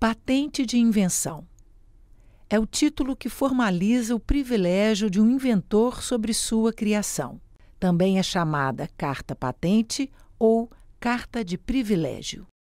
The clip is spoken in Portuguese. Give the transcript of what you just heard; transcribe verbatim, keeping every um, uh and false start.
Patente de invenção. É o título que formaliza o privilégio de um inventor sobre sua criação. Também é chamada carta patente ou carta de privilégio.